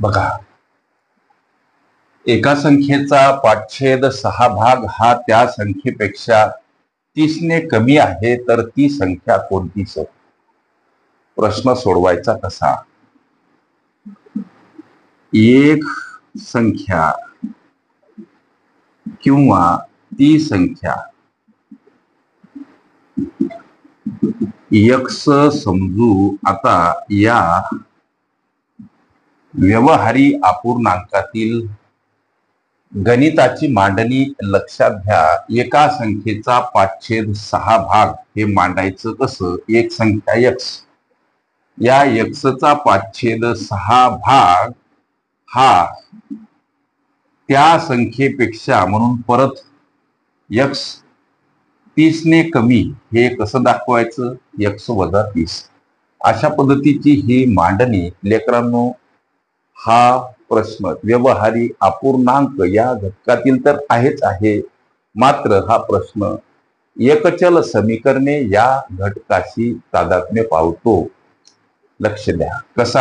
बघा, एका संख्येचा पाठछेद 6 भाग हा त्या संख्येपेक्षा 30 ने कमी आहे तर ती संख्या कोणतीच? प्रश्न सोडवायचा कसा? एक संख्या किंवा ती संख्या x समजू. आता या व्यवहारी अपूर्णांकातील गणिताची मांडणी लक्षात घ्या. एका संख्येचा पाठछेद 6 भाग हे मांडायचं कसं? एक संख्या x, या x चा पाठछेद 6 भाग हा त्या संख्येपेक्षा, म्हणून परत x 30 ने कमी, हे कसं दाखवायचं? x वजा 30. अशा पद्धतीची ही मांडणी लेकरांनो. हा प्रश्न व्यवहारी अपूर्णांक या घटकातील तर आहेच आहे, मात्र हा प्रश्न एकचल समीकरणे या घटकाशी तादात्म्य पावतो. लक्ष द्या कसा.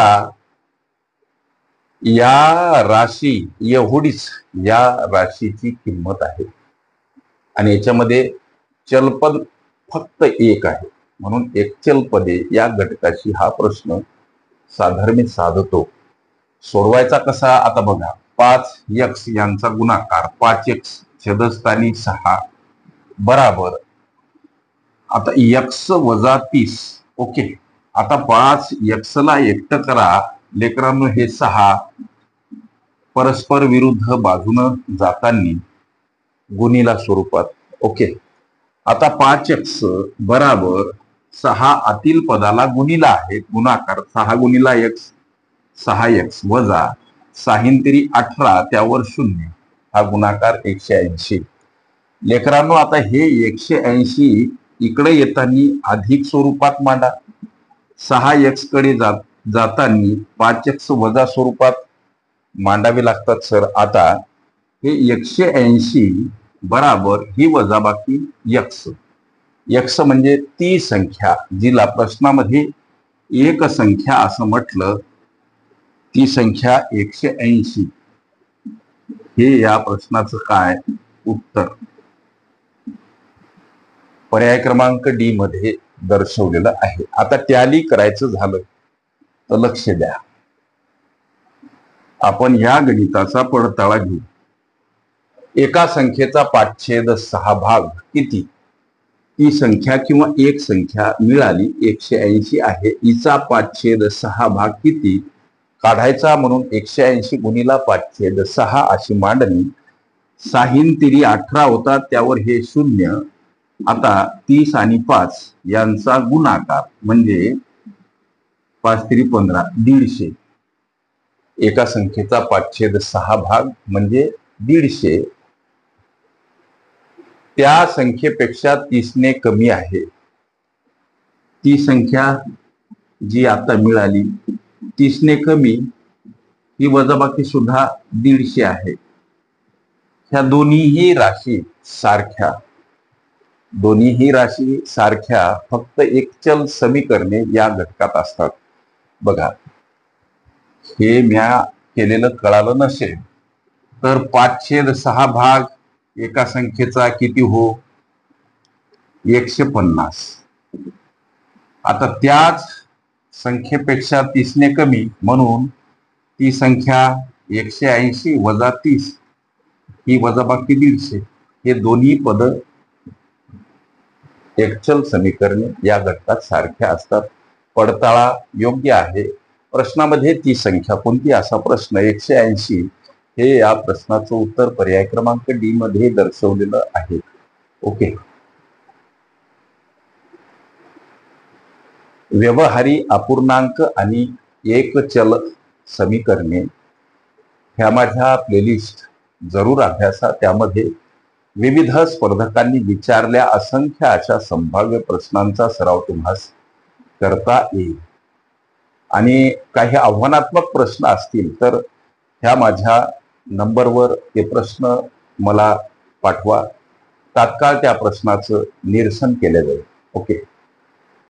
या राशी एवढीच या राशीची किंमत आहे आणि याच्यामध्ये चलपद फक्त एक आहे, म्हणून एक चलपदे या घटकाशी हा प्रश्न साधर्म्य साधतो. सोडवायचा कसा? आता बघा, 5x यांचा गुणाकार 5x छेदस्थानी 6 बराबर, आता x वजा 30. ओके, आता 5x ला एकटं करा लेकरांनो. हे 6 परस्पर विरुद्ध बाजूनं जाताना गुणिला स्वरूपात. ओके, आता 5x बराबर 6 आतील पदाला गुणिला आहे, गुणाकार 6 गुणिला x 6x वजा 6 18 त्यावर 0, हा गुणाकार 180. लेकरांनो आता हे 180 इकडे येताना अधिक स्वरूपात मांडा. 6x कडे जाताना 5x वजा स्वरूपात मांडावे लागतात सर. आता हे 180 बराबर ही वजाबाकी x. x म्हणजे ती संख्या जिला प्रश्नामध्ये एक संख्या असं म्हटलं, ती संख्या 180. हे या प्रश्नाचं काय उत्तर? पर्याय क्रमांक डी मध्ये दर्शवलेलं आहे. आता टॅली करायचं झालं तर लक्ष द्या, आपण या गणिताचा पडताळा घेऊ. एका संख्येचा पाठछेद 6 भाग किती? ती संख्या किंवा एक संख्या मिळाली 180 आहे, हिचा पाठछेद 6 भाग किती काढायचा, म्हणून 180 गुणिला पाठछेद 6 अशी मांडणी. 6 18 होता त्यावर हे 0. आता 30 आणि 5 यांचा गुणाकार म्हणजे 5 15, 150. एका संख्येचा पाठछेद 6 भाग म्हणजे 150. त्या संख्येपेक्षा 30 ने कमी आहे. ती संख्या जी आता मिळाली 30 ने कमी, ही वजाबाकी सुद्धा 150 आहे. ह्या दोन्हीही राशी सारख्या, दोन्हीही राशी सारख्या, फक्त एकचल समीकरणे या घटकात असतात. बघा, हे म्या केलेलं कळालं नसेल तर पाठछेद 6 भाग एका संख्येचा किती हो? 150. आता त्याच संख्येपेक्षा 30 ने कमी, म्हणून ती संख्या 180 वजा 30, ही वजाबाकी 150. हे दोन्ही पद एकचल समीकरणे या घटकात सारख्या असतात. पडताळा योग्य आहे. प्रश्नामध्ये ती संख्या कोणती असा प्रश्न 180, हे या प्रश्नाचं उत्तर पर्याय क्रमांक डी मध्ये दर्शवलेलं आहे. ओके, व्यवहारी अपूर्णांक आणि एकचल समीकरणे ह्या माझ्या प्लेलिस्ट जरूर अभ्यासा. त्यामध्ये विविध स्पर्धकांनी विचारल्या असंख्य अशा संभाव्य प्रश्नांचा सराव तुम्हास करता येईल. आणि काही आव्हानात्मक प्रश्न असतील तर ह्या माझ्या नंबरवर ते प्रश्न मला पाठवा. तात्काळ त्या प्रश्नाचं निरसन केलं जाईल. ओके.